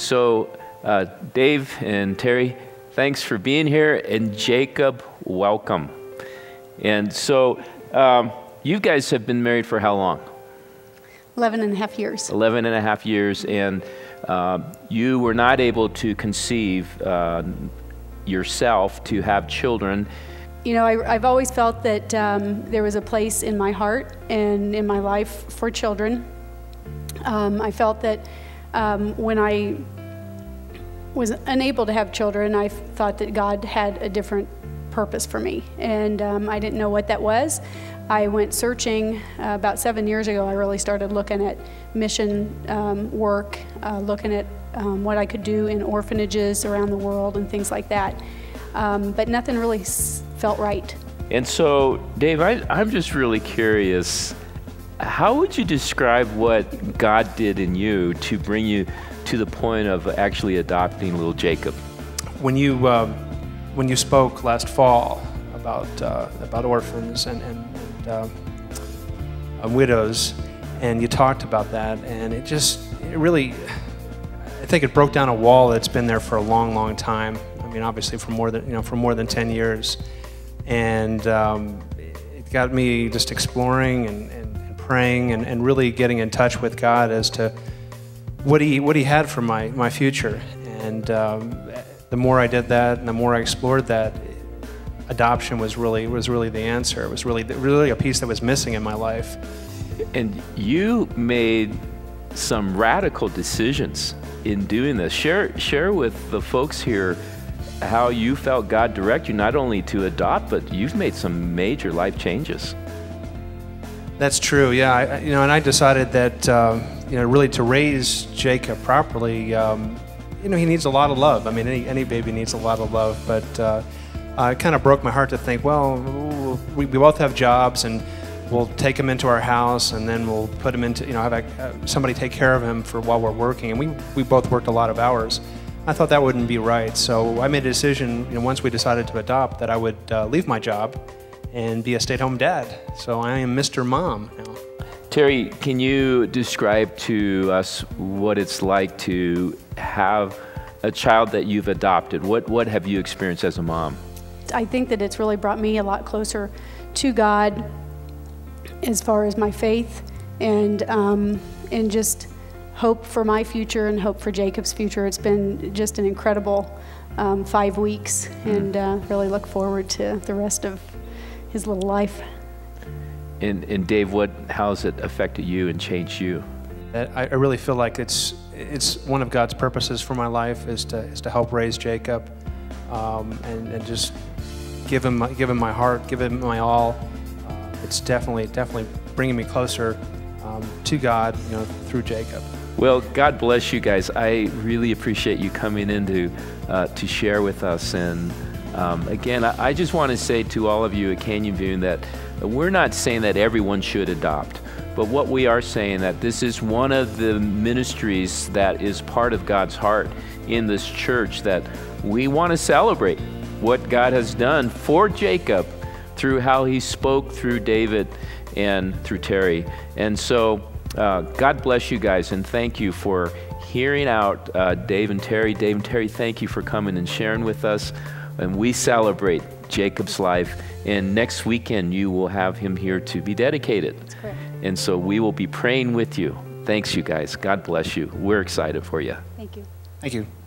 So, Dave and Terry, thanks for being here, and Jacob, welcome. And so, you guys have been married for how long? 11 and a half years. 11 and a half years, and you were not able to conceive yourself to have children. You know, I've always felt that there was a place in my heart and in my life for children. I felt that when I was unable to have children, I thought that God had a different purpose for me, and I didn't know what that was. I went searching about 7 years ago. I really started looking at mission work, looking at what I could do in orphanages around the world and things like that. But nothing really felt right. And so, Dave, I'm just really curious, how would you describe what God did in you to bring you to the point of actually adopting little Jacob? When you spoke last fall about orphans and widows, and you talked about that, and it really, I think it broke down a wall that's been there for a long, long time. I mean, obviously for more than 10 years, and it got me just exploring and praying and really getting in touch with God as to what He had for my future. And the more I did that, and the more I explored that, adoption was really the answer. It was really a piece that was missing in my life. And you made some radical decisions in doing this. Share with the folks here how you felt God direct you not only to adopt, but you've made some major life changes. That's true, yeah. And I decided that really to raise Jacob properly, he needs a lot of love. I mean, any baby needs a lot of love, but it kind of broke my heart to think, well, we both have jobs, and we'll take him into our house, and then we'll put him into, have somebody take care of him while we're working. And we both worked a lot of hours. I thought that wouldn't be right, so I made a decision, once we decided to adopt, that I would leave my job and be a stay-at-home dad. So I am Mr. Mom now. Terry, can you describe to us what it's like to have a child that you've adopted? What have you experienced as a mom? I think that it's really brought me a lot closer to God as far as my faith and just hope for my future and hope for Jacob's future. It's been just an incredible 5 weeks, and really look forward to the rest of his little life. And Dave, how has it affected you and changed you? I really feel like it's one of God's purposes for my life is to help raise Jacob, and just give him my heart, give him my all. It's definitely bringing me closer to God, through Jacob. Well, God bless you guys. I really appreciate you coming in to share with us. And again, I just want to say to all of you at Canyon View that we're not saying that everyone should adopt, but what we are saying that this is one of the ministries that is part of God's heart in this church, that we want to celebrate what God has done for Jacob through how He spoke through David and through Terry. And so God bless you guys, and thank you for hearing out Dave and Terry. Dave and Terry, thank you for coming and sharing with us. And we celebrate Jacob's life. And next weekend, you will have him here to be dedicated. That's correct. And so we will be praying with you. Thanks, you guys. God bless you. We're excited for you. Thank you. Thank you.